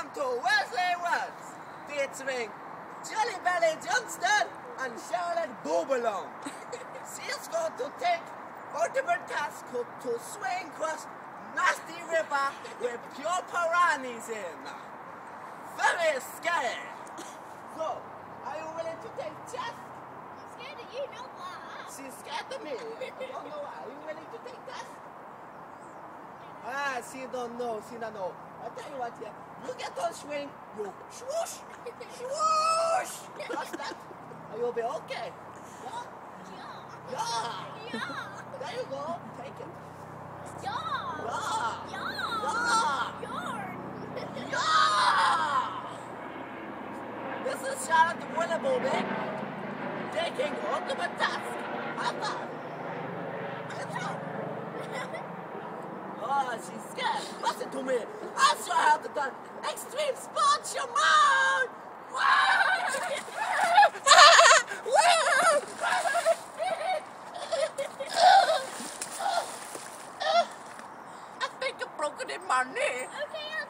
Welcome to Wesley Woods, featuring Jelly Belly Johnston and Charlotte Boobalong. She's going to take ultimate task to swing across nasty river with pure piranhas in. Very scary. So, are you willing to take test? I'm scared of you, no why. She's scared of me. I don't know why. Are you willing to take test? She don't know. She don't know. I'll tell you what here. You get on swing, you swoosh, swoosh. Trust that. And you'll be okay. Yeah? Yeah. Yeah. There you go. Take it. Yeah. Yeah. Yeah. Yeah. This is Charlotte Boobalong taking ultimate task. High five. Let's go. Oh, she's scared. Listen to me. I'll show her how to done extreme sports, your mom. I think I've broken in my knee. Okay,